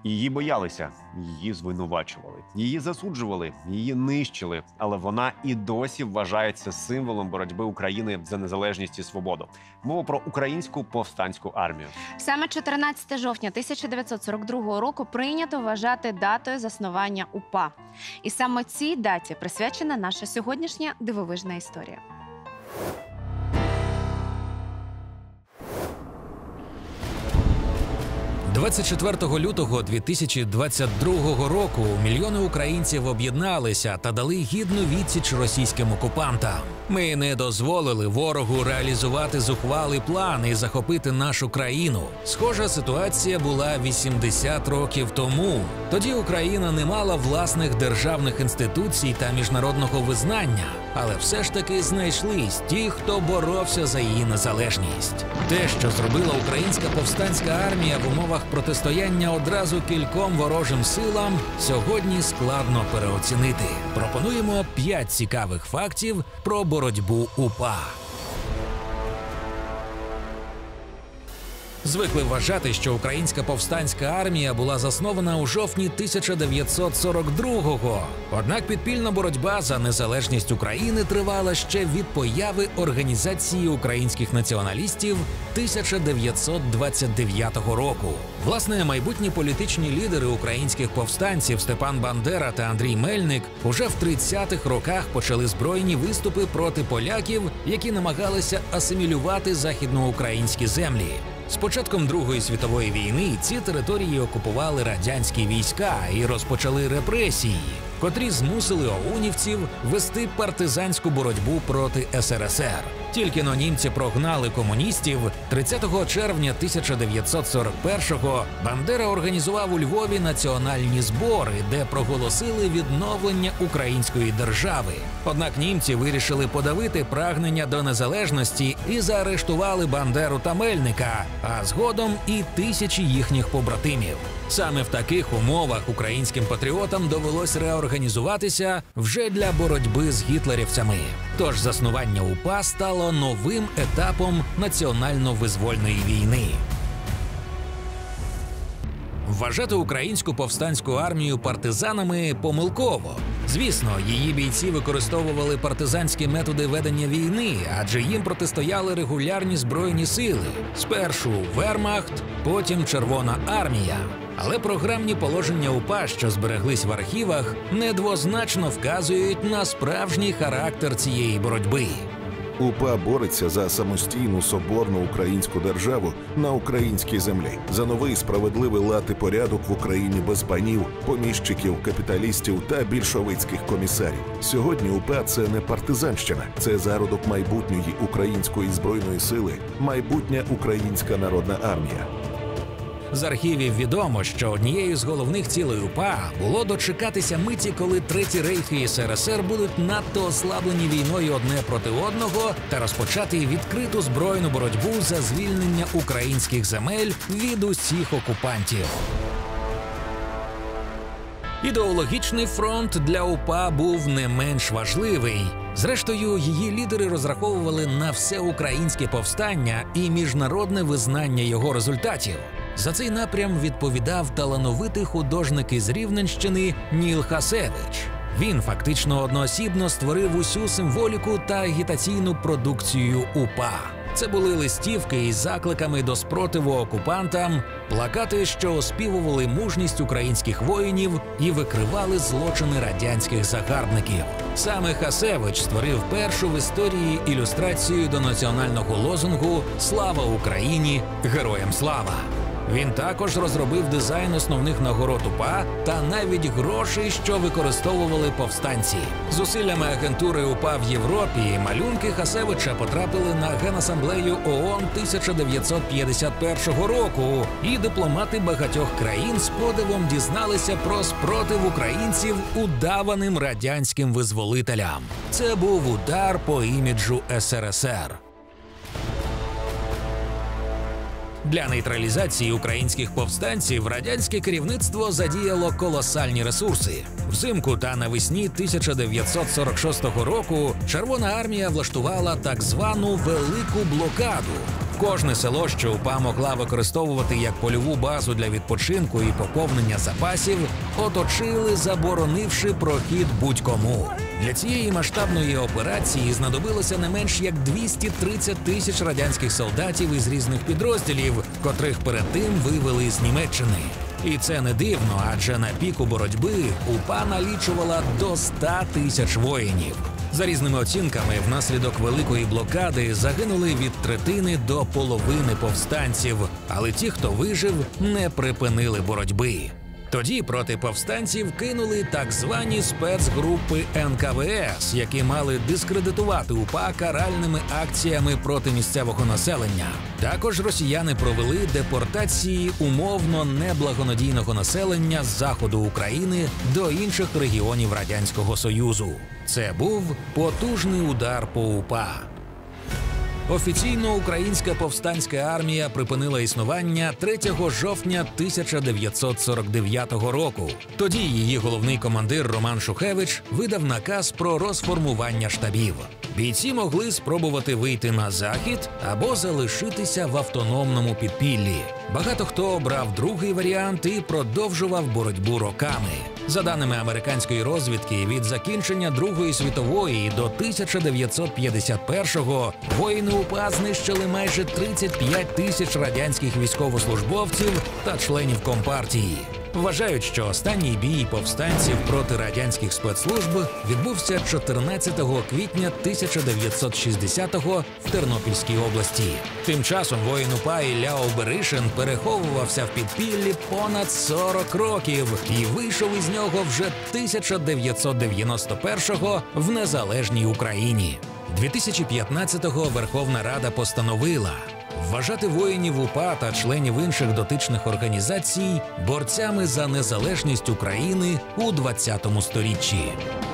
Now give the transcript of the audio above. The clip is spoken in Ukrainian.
Її боялися, її звинувачували, її засуджували, її нищили. Але вона і досі вважається символом боротьби України за незалежність і свободу. Мова про українську повстанську армію. Саме 14 жовтня 1942 року прийнято вважати датою заснування УПА. І саме цій даті присвячена наша сьогоднішня дивовижна історія. 24 лютого 2022 року мільйони українців об'єдналися та дали гідну відсіч російським окупантам. Ми не дозволили ворогу реалізувати зухвалий план і захопити нашу країну. Схожа ситуація була 80 років тому. Тоді Україна не мала власних державних інституцій та міжнародного визнання, але все ж таки знайшлись ті, хто боровся за її незалежність. Те, що зробила українська повстанська армія в умовах протистояння одразу кільком ворожим силам, сьогодні складно переоцінити. Пропонуємо 5 цікавих фактів про боротьбу УПА. Звикли вважати, що українська повстанська армія була заснована у жовтні 1942-го. Однак підпільна боротьба за незалежність України тривала ще від появи Організації українських націоналістів 1929 року. Власне, майбутні політичні лідери українських повстанців Степан Бандера та Андрій Мельник уже в 30-х роках почали збройні виступи проти поляків, які намагалися асимілювати західноукраїнські землі. З початком Другої світової війни ці території окупували радянські війська і розпочали репресії, котрі змусили оунівців вести партизанську боротьбу проти СРСР. Тільки-но німці прогнали комуністів, 30 червня 1941-го Бандера організував у Львові національні збори, де проголосили відновлення української держави. Однак німці вирішили подавити прагнення до незалежності і заарештували Бандеру та Мельника, а згодом і тисячі їхніх побратимів. Саме в таких умовах українським патріотам довелось реорганізуватися вже для боротьби з гітлерівцями. Тож заснування УПА стало новим етапом національно-визвольної війни. Вважати українську повстанську армію партизанами помилково. Звісно, її бійці використовували партизанські методи ведення війни, адже їм протистояли регулярні збройні сили. Спершу Вермахт, потім Червона армія. Але програмні положення УПА, що збереглись в архівах, недвозначно вказують на справжній характер цієї боротьби. УПА бореться за самостійну соборну українську державу на українській землі, за новий справедливий лад і порядок в Україні без панів, поміщиків, капіталістів та більшовицьких комісарів. Сьогодні УПА – це не партизанщина, це зародок майбутньої української збройної сили, майбутня українська народна армія. З архівів відомо, що однією з головних цілей УПА було дочекатися миті, коли Третій Рейх і СРСР будуть надто ослаблені війною одне проти одного та розпочати відкриту збройну боротьбу за звільнення українських земель від усіх окупантів. Ідеологічний фронт для УПА був не менш важливий. Зрештою, її лідери розраховували на всеукраїнське повстання і міжнародне визнання його результатів. За цей напрям відповідав талановитий художник із Рівненщини Ніл Хасевич. Він фактично одноосібно створив усю символіку та агітаційну продукцію УПА. Це були листівки із закликами до спротиву окупантам, плакати, що оспівували мужність українських воїнів і викривали злочини радянських загарбників. Саме Хасевич створив першу в історії ілюстрацію до національного лозунгу «Слава Україні! Героям слава!». Він також розробив дизайн основних нагород УПА та навіть грошей, що використовували повстанці. Зусиллями агентури УПА в Європі малюнки Хасевича потрапили на Генасамблею ООН 1951 року, і дипломати багатьох країн з подивом дізналися про спротив українців удаваним радянським визволителям. Це був удар по іміджу СРСР. Для нейтралізації українських повстанців радянське керівництво задіяло колосальні ресурси. Взимку та навесні 1946 року Червона армія влаштувала так звану «Велику блокаду». Кожне село, що УПА могла використовувати як польову базу для відпочинку і поповнення запасів, оточили, заборонивши прохід будь-кому. Для цієї масштабної операції знадобилося не менш як 230 тисяч радянських солдатів із різних підрозділів, котрих перед тим вивели з Німеччини. І це не дивно, адже на піку боротьби УПА налічувала до 100 тисяч воїнів. За різними оцінками, внаслідок великої блокади загинули від третини до половини повстанців, але ті, хто вижив, не припинили боротьби. Тоді проти повстанців кинули так звані спецгрупи НКВС, які мали дискредитувати УПА каральними акціями проти місцевого населення. Також росіяни провели депортації умовно неблагонадійного населення з заходу України до інших регіонів Радянського Союзу. Це був потужний удар по УПА. Офіційно Українська повстанська армія припинила існування 3 жовтня 1949 року. Тоді її головний командир Роман Шухевич видав наказ про розформування штабів. Бійці могли спробувати вийти на захід або залишитися в автономному підпіллі. Багато хто обрав другий варіант і продовжував боротьбу роками. За даними американської розвідки, від закінчення Другої світової до 1951-го воїни УПА знищили майже 35 тисяч радянських військовослужбовців та членів Компартії. Вважають, що останній бій повстанців проти радянських спецслужб відбувся 14 квітня 1960-го в Тернопільській області. Тим часом воїн УПА Ілля Оберишин переховувався в підпіллі понад 40 років і вийшов із нього вже 1991-го в незалежній Україні. 2015-го Верховна Рада постановила вважати воїнів УПА та членів інших дотичних організацій борцями за незалежність України у 20 сторіччі.